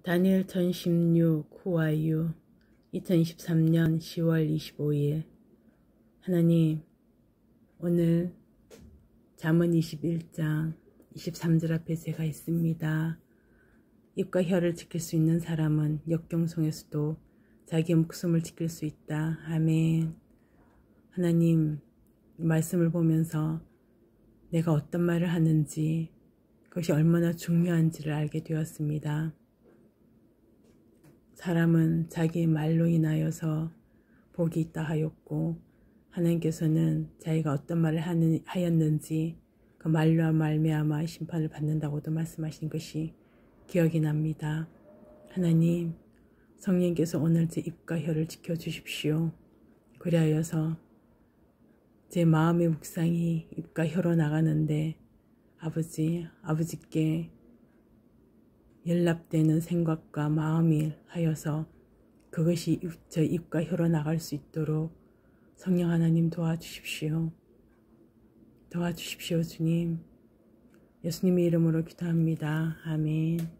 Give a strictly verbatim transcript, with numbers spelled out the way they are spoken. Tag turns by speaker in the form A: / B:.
A: 다니엘 천십육 후와유 이천이십삼 년 시월 이십오일. 하나님, 오늘 잠언 이십일 장 이십삼 절 앞에 제가 있습니다. 입과 혀를 지킬 수 있는 사람은 역경속에서도 자기 목숨을 지킬 수 있다. 아멘. 하나님, 이 말씀을 보면서 내가 어떤 말을 하는지, 그것이 얼마나 중요한지를 알게 되었습니다. 사람은 자기 말로 인하여서 복이 있다 하였고, 하나님께서는 자기가 어떤 말을 하는, 하였는지 그 말로 말미암아 심판을 받는다고도 말씀하신 것이 기억이 납니다. 하나님, 성령께서 오늘 제 입과 혀를 지켜주십시오. 그리하여서 제 마음의 묵상이 입과 혀로 나가는데 아버지, 아버지께 연락되는 생각과 마음이 하여서 그것이 저 입과 혀로 나갈 수 있도록 성령 하나님 도와주십시오. 도와주십시오, 주님. 예수님의 이름으로 기도합니다. 아멘.